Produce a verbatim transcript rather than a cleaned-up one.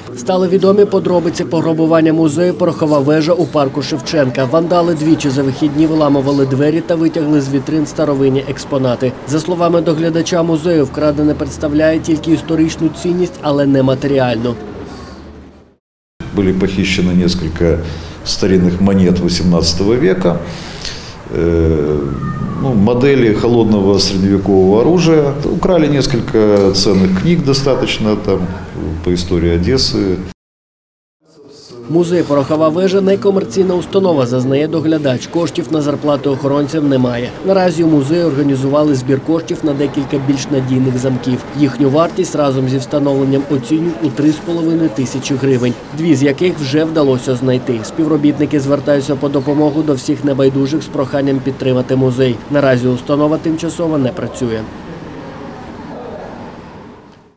Стали відомі подробиці пограбування музею «Порохова вежа» у парку Шевченка. Вандали двічі за вихідні виламували двері та витягли з вітрин старовинні експонати. За словами доглядача музею, вкрадене представляє тільки історичну цінність, але не матеріальну. Были похищены несколько старинных монет восемнадцатого века, ну, модели холодного средневекового оружия. Украли несколько ценных книг достаточно там, по истории Одессы. Музей «Порохова вежа» – некомерційна установа, зазнає доглядач. Коштів на зарплату охоронцям немає. Наразі у музеї організували збір коштів на декілька більш надійних замків. Їхню вартість разом зі встановленням оцінюють у три з половиною тисячі гривень, дві з яких вже вдалося знайти. Співробітники звертаються по допомогу до всіх небайдужих з проханням підтримати музей. Наразі установа тимчасово не працює.